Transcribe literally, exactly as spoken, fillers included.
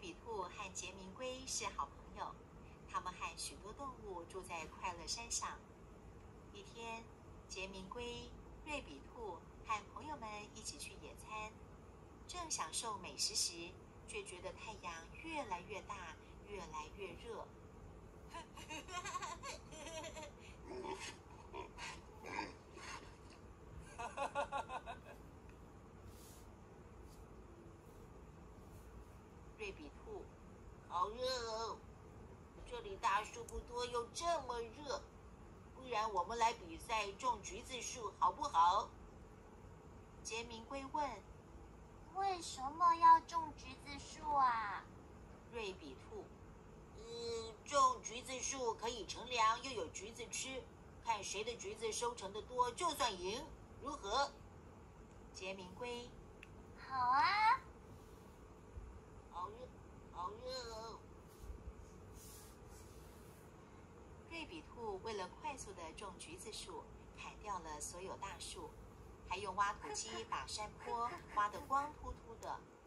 比兔和杰明龟是好朋友，他们和许多动物住在快乐山上。一天，杰明龟、瑞比兔和朋友们一起去野餐，正享受美食时，却觉得太阳越来越大，越来越热。瑞比兔，好热哦！这里大树不多，又这么热，不然我们来比赛种橘子树好不好？杰明龟问。 为什么要种橘子树啊？ 瑞比兔，呃，种橘子树可以乘凉，又有橘子吃，看谁的橘子收成的多，就算赢，如何？杰明龟， 好啊！ 好热，好热哦！瑞比兔为了快速的种橘子树，砍掉了所有大树，还用挖土机把山坡挖得光秃秃的，